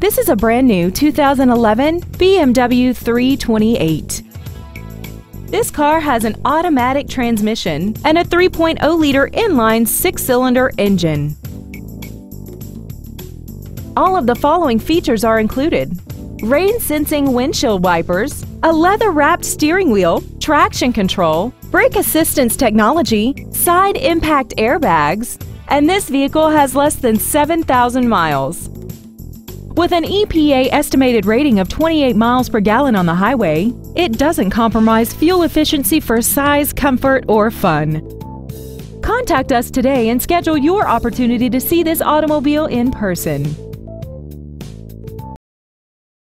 This is a brand new 2011 BMW 328. This car has an automatic transmission and a 3.0-liter inline six-cylinder engine. All of the following features are included: rain-sensing windshield wipers, a leather-wrapped steering wheel, traction control, brake assistance technology, side impact airbags, and this vehicle has less than 7,000 miles. With an EPA estimated rating of 28 miles per gallon on the highway, it doesn't compromise fuel efficiency for size, comfort, or fun. Contact us today and schedule your opportunity to see this automobile in person.